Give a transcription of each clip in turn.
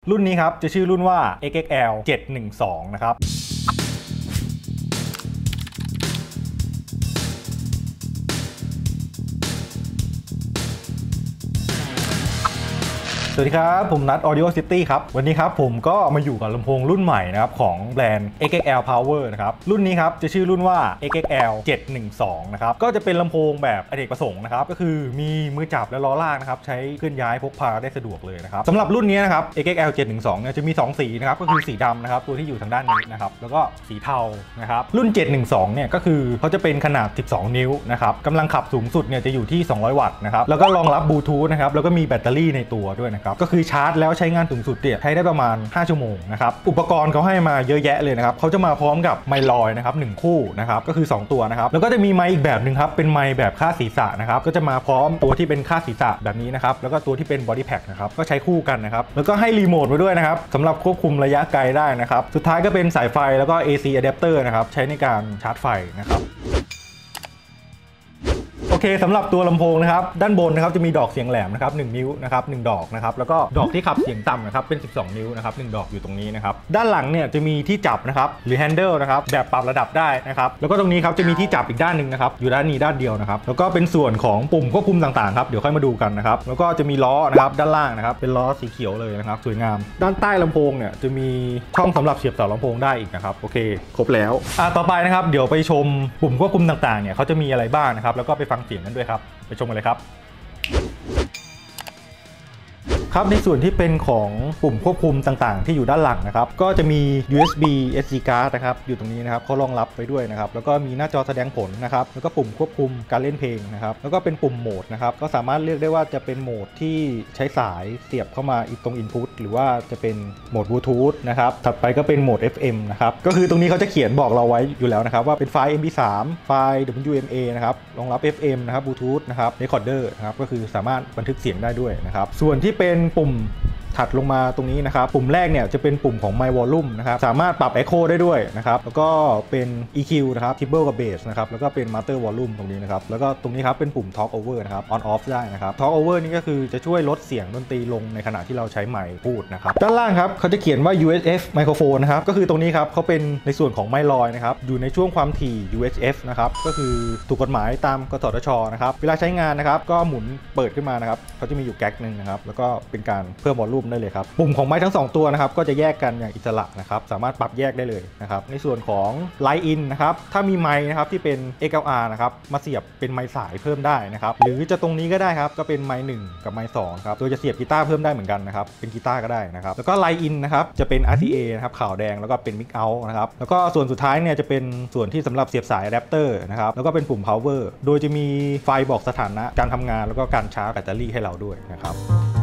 รุ่นนี้ครับจะชื่อรุ่นว่า XXL 712นะครับสวัสดีครับผมนัท Audio City ครับวันนี้ครับผมก็มาอยู่กับลำโพงรุ่นใหม่นะครับของแบรนด์ XXL Power นะครับรุ่นนี้ครับจะชื่อรุ่นว่า XXL 712นะครับก็จะเป็นลำโพงแบบอเนกประสงค์นะครับก็คือมีมือจับและล้อลากนะครับใช้เคลื่อนย้ายพกพาได้สะดวกเลยนะครับสำหรับรุ่นนี้นะครับ XXL 712เนี่ยจะมี2สีนะครับก็คือสีดำนะครับตัวที่อยู่ทางด้านนี้นะครับแล้วก็สีเทานะครับรุ่น712เนี่ยก็คือเขาจะเป็นขนาด12นิ้วนะครับกำลังขับสูงสุดเนี่ยจะอยู่ที่200วัตต์นะครับแล้วก็รองรับบลูทูธนะครับแล้วก็มีแบตเตอรี่ในตัวด้วยก็คือชาร์จแล้วใช้งานสูงสุดเนี่ยใช้ได้ประมาณ5ชั่วโมงนะครับอุปกรณ์เขาให้มาเยอะแยะเลยนะครับเขาจะมาพร้อมกับไมค์ลอยนะครับ1คู่นะครับก็คือ2ตัวนะครับแล้วก็จะมีไมค์อีกแบบหนึ่งครับเป็นไมค์แบบคาดศีรษะนะครับก็จะมาพร้อมตัวที่เป็นคาดศีรษะแบบนี้นะครับแล้วก็ตัวที่เป็นบอดี้แพ็คนะครับก็ใช้คู่กันนะครับแล้วก็ให้รีโมทมาด้วยนะครับสำหรับควบคุมระยะไกลได้นะครับสุดท้ายก็เป็นสายไฟแล้วก็ AC adapter นะครับใช้ในการชาร์จไฟนะครับโอเคสำหรับตัวลำโพงนะครับด้านบนนะครับจะมีดอกเสียงแหลมนะครับ1นิ้วนะครับ1ดอกนะครับแล้วก็ดอกที่ขับเสียงต่ำนะครับเป็น12นิ้วนะครับ1ดอกอยู่ตรงนี้นะครับด้านหลังเนี่ยจะมีที่จับนะครับหรือ handle นะครับแบบปรับระดับได้นะครับแล้วก็ตรงนี้ครับจะมีที่จับอีกด้านหนึ่งนะครับอยู่ด้านนี้ด้านเดียวนะครับแล้วก็เป็นส่วนของปุ่มควบคุมต่างๆครับเดี๋ยวค่อยมาดูกันนะครับแล้วก็จะมีล้อนะครับด้านล่างนะครับเป็นล้อสีเขียวเลยนะครับสวยงามด้านใต้ลำโพงเนี่ยจะมีช่องสำหรับเสียบเสาลำโพงได้อีกนะครับโอเคครบแล้วต่อไปนะครับเดี๋ยวไปชมปุ่มควบคุมต่างๆเนี่ยเขาจะมีอะไรบ้างนะครับแล้วก็ไปฟังเสียงกันด้วยครับไปชมกันเลยครับครับในส่วนที่เป็นของปุ่มควบคุมต่างๆที่อยู่ด้านหลังนะครับก็จะมี USB SD card นะครับอยู่ตรงนี้นะครับเขารองรับไปด้วยนะครับแล้วก็มีหน้าจอแสดงผลนะครับแล้วก็ปุ่มควบคุมการเล่นเพลงนะครับแล้วก็เป็นปุ่มโหมดนะครับก็สามารถเลือกได้ว่าจะเป็นโหมดที่ใช้สายเสียบเข้ามาตรง Input หรือว่าจะเป็นโหมดบลูทูธนะครับถัดไปก็เป็นโหมด FM นะครับก็คือตรงนี้เขาจะเขียนบอกเราไว้อยู่แล้วนะครับว่าเป็นไฟล์ MP3 ไฟล์ WMA นะครับรองรับ FM นะครับบลูทูธนะครับ Recorder นะครับก็คือสามารถบันทึกเสียงได้ด้วยนะครับส่วนที่เป็นปุ่มถัดลงมาตรงนี้นะครับปุ่มแรกเนี่ยจะเป็นปุ่มของ My Volume นะครับสามารถปรับ Echo ได้ด้วยนะครับแล้วก็เป็น EQ นะครับ Treble กับ Bass นะครับแล้วก็เป็น Master Volume ตรงนี้นะครับแล้วก็ตรงนี้ครับเป็นปุ่ม Talk Over นะครับ On Off ได้นะครับ Talk Over นี่ก็คือจะช่วยลดเสียงดนตรีลงในขณะที่เราใช้ไมค์พูดนะครับด้านล่างครับเขาจะเขียนว่า UHF Microphone นะครับก็คือตรงนี้ครับเขาเป็นในส่วนของไมค์ลอยนะครับอยู่ในช่วงความถี่ UHF นะครับก็คือถูกกฎหมายตามกสทช.นะครับเวลาใช้งานนะครับก็หมุนเปิดขึ้นมานะครับเขาจะมีอยู่แก๊กนึงนะครับแล้วก็เป็นการเพิ่มวอลลุ่มได้เลยครับปุ่มของไมค์ทั้ง2ตัวนะครับก็จะแยกกันอย่างอิสระนะครับสามารถปรับแยกได้เลยนะครับในส่วนของ Line In นะครับถ้ามีไมค์นะครับที่เป็น XLR นะครับมาเสียบเป็นไมค์สายเพิ่มได้นะครับหรือจะตรงนี้ก็ได้ครับก็เป็นไมค์1กับไมค์2ครับโดยจะเสียบกีตาร์เพิ่มได้เหมือนกันนะครับเป็นกีตาร์ก็ได้นะครับแล้วก็ Line In นะครับจะเป็น RCA นะครับขาวแดงแล้วก็เป็น Mic Out นะครับแล้วก็ส่วนสุดท้ายเนี่ยจะเป็นส่วนที่สำหรับเสียบสายอะแดปเตอร์นะครับแล้วก็เป็นปุ่ม Power โดยจะมีไฟบอกสถานะการทำงานแล้วก็การชาร์จแบตเตอรี่ให้เราด้วยนะครับ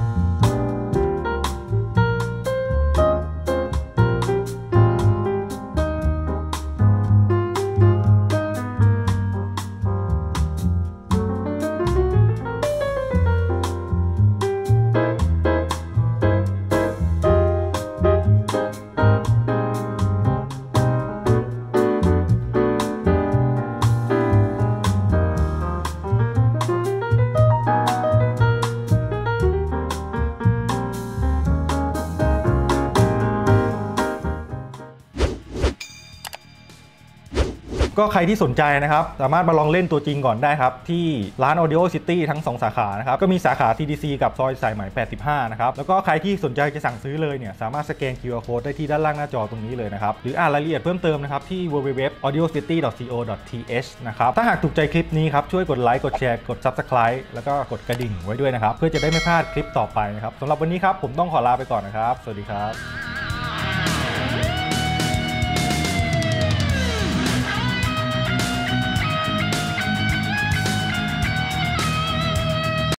ก็ใครที่สนใจนะครับสามารถมาลองเล่นตัวจริงก่อนได้ครับที่ร้าน Audio City ทั้ง2สาขานะครับก็มีสาขา CDC กับซอยสายไหม85นะครับแล้วก็ใครที่สนใจจะสั่งซื้อเลยเนี่ยสามารถสแกน QR Code ได้ที่ด้านล่างหน้าจอตรงนี้เลยนะครับหรืออ่านรายละเอียดเพิ่มเติมนะครับที่ www.audiocity.co.th นะครับถ้าหากถูกใจคลิปนี้ครับช่วยกดไลค์กดแชร์กด Subscribe แล้วก็กดกระดิ่งไว้ด้วยนะครับเพื่อจะได้ไม่พลาดคลิปต่อไปนะครับสำหรับวันนี้ครับผมต้องขอลาไปก่อนนะครับสวัสดีครับ